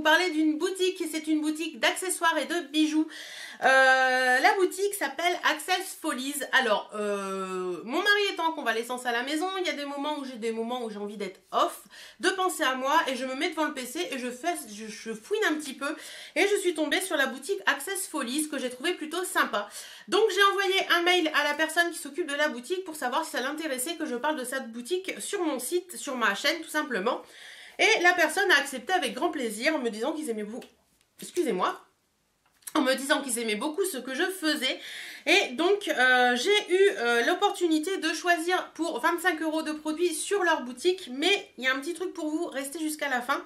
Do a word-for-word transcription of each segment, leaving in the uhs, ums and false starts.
parler d'une boutique, et c'est une boutique d'accessoires et de bijoux. Euh, la boutique s'appelle Access Follies. Alors, euh, mon mari étant convalescence à la maison, il y a des moments où j'ai des moments où j'ai envie d'être off, de penser à moi, et je me mets devant le P C et je, fais, je, je fouine un petit peu, et je suis tombée sur la boutique Access Follies que j'ai trouvé plutôt sympa. Donc j'ai envoyé un mail à la personne qui s'occupe de la boutique pour savoir si ça l'intéressait que je parle de cette boutique sur mon site, sur ma chaîne tout simplement. Et la personne a accepté avec grand plaisir en me disant qu'ils aimaient beaucoup, excusez-moi, en me disant qu'ils aimaient beaucoup ce que je faisais. Et donc euh, j'ai eu euh, l'opportunité de choisir pour vingt-cinq euros de produits sur leur boutique. Mais il y a un petit truc pour vous, restez jusqu'à la fin.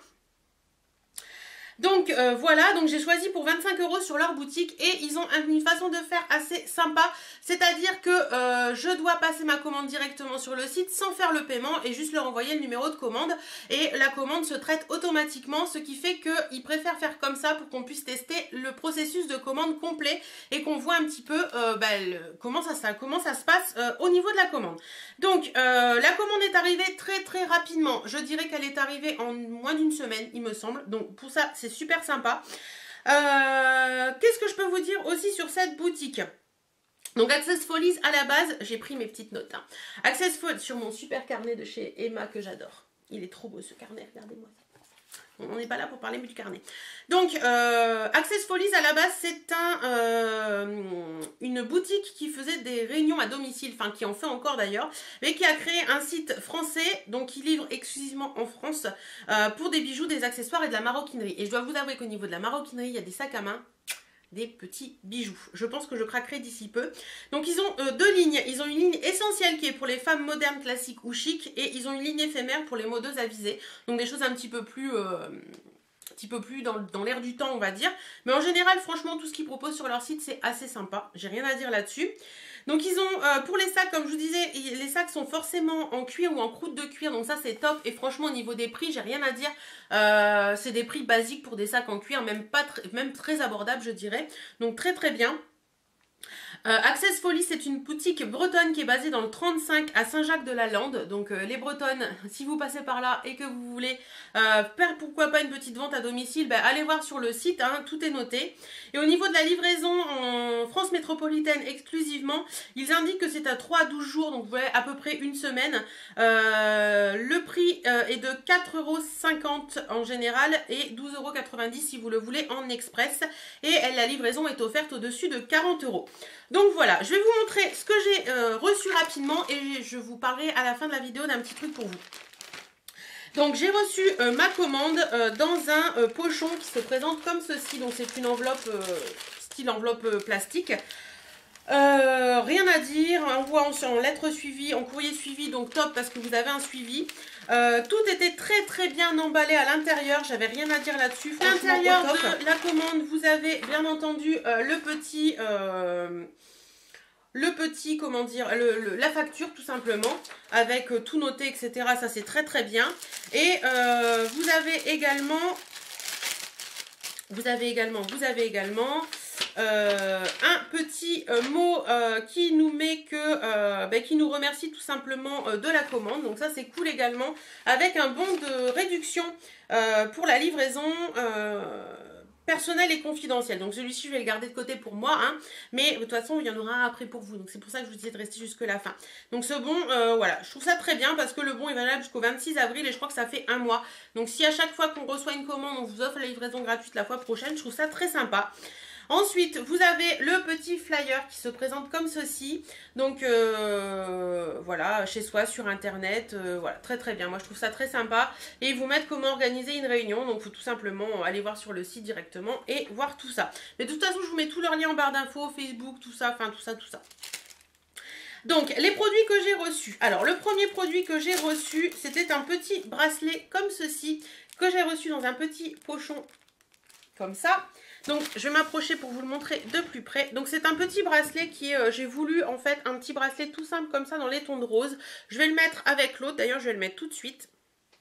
Donc euh, voilà, donc j'ai choisi pour vingt-cinq euros sur leur boutique et ils ont une façon de faire assez sympa. C'est-à-dire que euh, je dois passer ma commande directement sur le site sans faire le paiement et juste leur envoyer le numéro de commande. Et la commande se traite automatiquement, ce qui fait qu'ils préfèrent faire comme ça pour qu'on puisse tester le processus de commande complet et qu'on voit un petit peu euh, bah, le, comment, ça, ça, comment ça se passe euh, au niveau de la commande. Donc euh, la commande est arrivée très très rapidement. Je dirais qu'elle est arrivée en moins d'une semaine, il me semble. Donc pour ça, c'est super sympa. Euh, Qu'est-ce que je peux vous dire aussi sur cette boutique? Donc Access Follies à la base, j'ai pris mes petites notes. Hein. Access Follies sur mon super carnet de chez Emma que j'adore. Il est trop beau ce carnet, regardez-moi ça. On n'est pas là pour parler du carnet. Donc, euh, Access Follies, à la base, c'est un, euh, une boutique qui faisait des réunions à domicile, enfin qui en fait encore d'ailleurs, mais qui a créé un site français, donc qui livre exclusivement en France, euh, pour des bijoux, des accessoires et de la maroquinerie. Et je dois vous avouer qu'au niveau de la maroquinerie, il y a des sacs à main, des petits bijoux. Je pense que je craquerai d'ici peu. Donc ils ont euh, deux lignes. Ils ont une ligne essentielle qui est pour les femmes modernes, classiques ou chic, et ils ont une ligne éphémère pour les modeuses avisées. Donc des choses un petit peu plus, euh, un petit peu plus dans, dans l'air du temps, on va dire. Mais en général, franchement, tout ce qu'ils proposent sur leur site, c'est assez sympa. J'ai rien à dire là-dessus. Donc ils ont, euh, pour les sacs, comme je vous disais, les sacs sont forcément en cuir ou en croûte de cuir, donc ça c'est top. Et franchement au niveau des prix, j'ai rien à dire, euh, c'est des prix basiques pour des sacs en cuir, même, pas tr même très abordables je dirais, donc très très bien. Euh, Access Follies, c'est une boutique bretonne qui est basée dans le trente-cinq à Saint-Jacques-de-la-Lande. Donc euh, les Bretonnes, si vous passez par là et que vous voulez euh, faire pourquoi pas une petite vente à domicile, bah, allez voir sur le site, hein, tout est noté. Et au niveau de la livraison en France métropolitaine exclusivement, ils indiquent que c'est à trois à douze jours, donc vous voyez à peu près une semaine. Euh, le prix euh, est de quatre euros cinquante en général et douze euros quatre-vingt-dix si vous le voulez en express. Et la livraison est offerte au-dessus de quarante euros. Donc voilà, je vais vous montrer ce que j'ai euh, reçu rapidement et je vous parlerai à la fin de la vidéo d'un petit truc pour vous. Donc j'ai reçu euh, ma commande euh, dans un euh, pochon qui se présente comme ceci. Donc c'est une enveloppe, euh, style enveloppe euh, plastique. Euh, rien à dire, envoi en, en lettres suivies, en courrier suivi, donc top parce que vous avez un suivi. Euh, tout était très très bien emballé à l'intérieur, j'avais rien à dire là-dessus. À l'intérieur de la commande, vous avez bien entendu euh, le petit, euh, le petit, comment dire, le, le, la facture tout simplement, avec euh, tout noté, et cetera. Ça c'est très très bien. Et euh, vous avez également, vous avez également, vous avez également... Euh, un petit euh, mot euh, qui nous met que euh, ben, qui nous remercie tout simplement euh, de la commande. Donc ça c'est cool également, avec un bon de réduction euh, pour la livraison euh, personnelle et confidentielle. Donc celui-ci je vais le garder de côté pour moi, hein, mais de toute façon il y en aura un après pour vous. Donc c'est pour ça que je vous disais de rester jusque la fin. Donc ce bon, euh, voilà, je trouve ça très bien parce que le bon est valable jusqu'au vingt-six avril et je crois que ça fait un mois. Donc si à chaque fois qu'on reçoit une commande on vous offre la livraison gratuite la fois prochaine, je trouve ça très sympa. Ensuite, vous avez le petit flyer qui se présente comme ceci. Donc, euh, voilà, chez soi, sur Internet. Euh, voilà, très très bien. Moi, je trouve ça très sympa. Et ils vous mettent comment organiser une réunion. Donc, il faut tout simplement aller voir sur le site directement et voir tout ça. Mais de toute façon, je vous mets tous leurs liens en barre d'infos, Facebook, tout ça, enfin, tout ça, tout ça. Donc, les produits que j'ai reçus. Alors, le premier produit que j'ai reçu, c'était un petit bracelet comme ceci, que j'ai reçu dans un petit pochon comme ça. Donc je vais m'approcher pour vous le montrer de plus près. Donc c'est un petit bracelet qui est, euh, j'ai voulu en fait un petit bracelet tout simple comme ça dans les tons de rose. Je vais le mettre avec l'autre, d'ailleurs je vais le mettre tout de suite.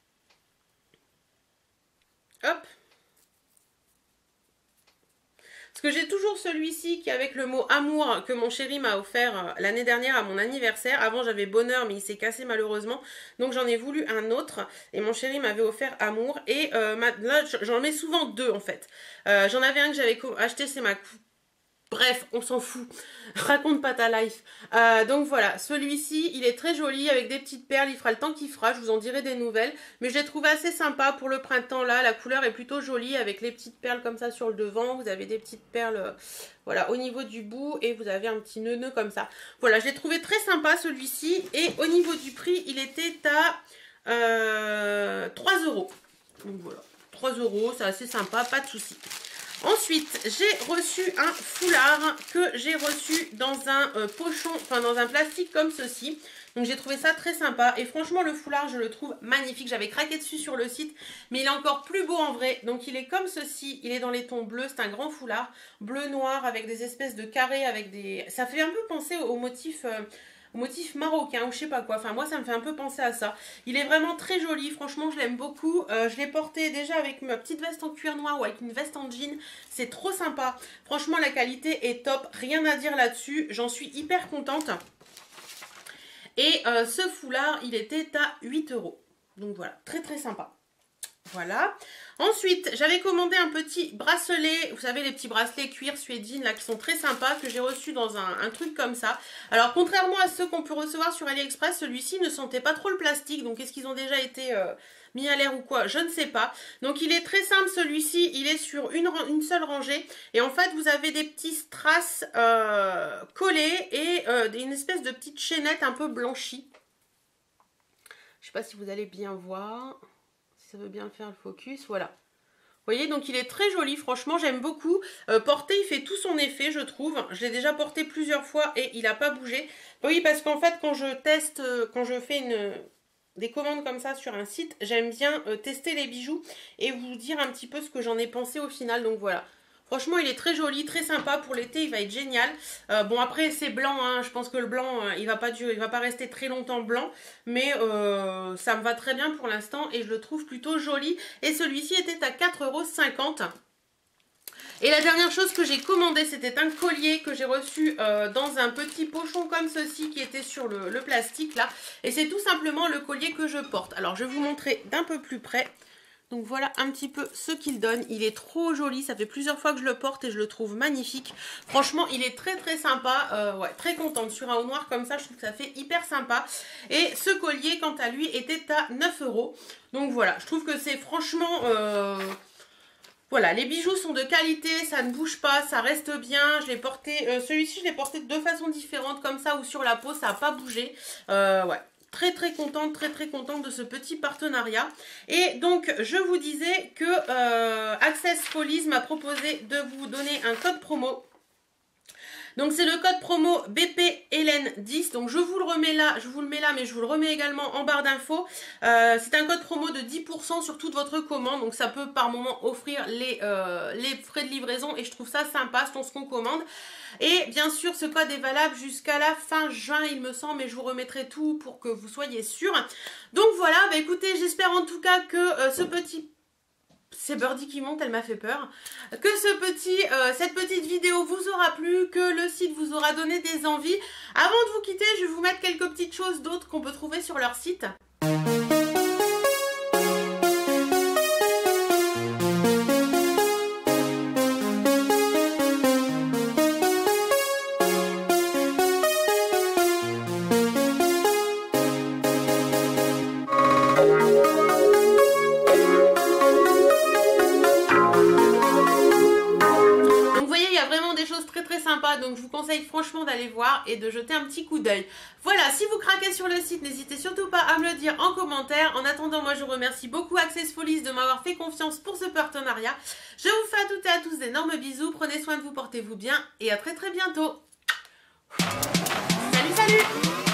Hop. Parce que j'ai toujours celui-ci qui est avec le mot amour que mon chéri m'a offert l'année dernière à mon anniversaire. Avant j'avais bonheur mais il s'est cassé malheureusement. Donc j'en ai voulu un autre et mon chéri m'avait offert amour. Et euh, là j'en mets souvent deux en fait. Euh, j'en avais un que j'avais acheté, c'est ma... Bref, on s'en fout. Raconte pas ta life. Euh, donc voilà, celui-ci, il est très joli avec des petites perles. Il fera le temps qu'il fera, je vous en dirai des nouvelles. Mais je l'ai trouvé assez sympa pour le printemps là. La couleur est plutôt jolie avec les petites perles comme ça sur le devant. Vous avez des petites perles euh, voilà, au niveau du bout et vous avez un petit nœud-nœud comme ça. Voilà, je l'ai trouvé très sympa celui-ci. Et au niveau du prix, il était à euh, trois euros. Donc voilà, trois euros, c'est assez sympa, pas de souci. Ensuite, j'ai reçu un foulard que j'ai reçu dans un euh, pochon, enfin dans un plastique comme ceci. Donc j'ai trouvé ça très sympa et franchement le foulard je le trouve magnifique. J'avais craqué dessus sur le site mais il est encore plus beau en vrai. Donc il est comme ceci, il est dans les tons bleus, c'est un grand foulard bleu noir avec des espèces de carrés avec des... Ça fait un peu penser au motif... Euh... motif marocain ou je sais pas quoi, enfin moi ça me fait un peu penser à ça. Il est vraiment très joli, franchement je l'aime beaucoup. euh, Je l'ai porté déjà avec ma petite veste en cuir noir ou avec une veste en jean, c'est trop sympa. Franchement la qualité est top, rien à dire là-dessus, j'en suis hyper contente. Et euh, ce foulard il était à huit euros, donc voilà, très très sympa. Voilà. Ensuite, j'avais commandé un petit bracelet, vous savez les petits bracelets cuir suédine là qui sont très sympas, que j'ai reçu dans un, un truc comme ça. Alors contrairement à ceux qu'on peut recevoir sur AliExpress, celui-ci ne sentait pas trop le plastique, donc est-ce qu'ils ont déjà été euh, mis à l'air ou quoi, je ne sais pas. Donc il est très simple celui-ci, il est sur une, une seule rangée et en fait vous avez des petits strass euh, collés et euh, une espèce de petite chaînette un peu blanchie. Je sais pas si vous allez bien voir... Ça veut bien faire le focus, voilà. Vous voyez, donc il est très joli, franchement, j'aime beaucoup. Euh, porté, il fait tout son effet, je trouve. Je l'ai déjà porté plusieurs fois et il n'a pas bougé. Oui, parce qu'en fait, quand je teste, quand je fais une, des commandes comme ça sur un site, j'aime bien euh, tester les bijoux et vous dire un petit peu ce que j'en ai pensé au final. Donc voilà. Franchement, il est très joli, très sympa pour l'été, il va être génial. Euh, bon, après, c'est blanc, hein. Je pense que le blanc, euh, il va pas durer, il va pas rester très longtemps blanc. Mais euh, ça me va très bien pour l'instant et je le trouve plutôt joli. Et celui-ci était à quatre euros cinquante. Et la dernière chose que j'ai commandé, c'était un collier que j'ai reçu euh, dans un petit pochon comme ceci qui était sur le, le plastique là. Et c'est tout simplement le collier que je porte. Alors, je vais vous montrer d'un peu plus près. Donc voilà un petit peu ce qu'il donne. Il est trop joli, ça fait plusieurs fois que je le porte et je le trouve magnifique. Franchement il est très très sympa, euh, ouais, très contente. Sur un haut noir comme ça, je trouve que ça fait hyper sympa. Et ce collier quant à lui était à neuf euros. Donc voilà, je trouve que c'est franchement... Euh... Voilà, les bijoux sont de qualité, ça ne bouge pas, ça reste bien. Je l'ai porté, euh, celui-ci je l'ai porté de deux façons différentes, comme ça ou sur la peau, ça n'a pas bougé. Euh, ouais. Très très contente, très très contente de ce petit partenariat. Et donc je vous disais que euh, Access Folies m'a proposé de vous donner un code promo. Donc c'est le code promo B P Hélène dix, donc je vous le remets là, je vous le mets là, mais je vous le remets également en barre d'infos. Euh, c'est un code promo de dix pour cent sur toute votre commande, donc ça peut par moment offrir les, euh, les frais de livraison et je trouve ça sympa selon ce qu'on commande. Et bien sûr ce code est valable jusqu'à la fin juin il me semble, mais je vous remettrai tout pour que vous soyez sûrs. Donc voilà, bah écoutez, j'espère en tout cas que euh, ce petit... C'est Birdie qui monte, elle m'a fait peur. Que ce petit, euh, cette petite vidéo vous aura plu, que le site vous aura donné des envies. Avant de vous quitter, je vais vous mettre quelques petites choses d'autres qu'on peut trouver sur leur site. Donc je vous conseille franchement d'aller voir et de jeter un petit coup d'œil. Voilà, si vous craquez sur le site, n'hésitez surtout pas à me le dire en commentaire. En attendant, moi je remercie beaucoup Access Folies de m'avoir fait confiance pour ce partenariat. Je vous fais à toutes et à tous d'énormes bisous. Prenez soin de vous, portez-vous bien et à très très bientôt. Salut, salut!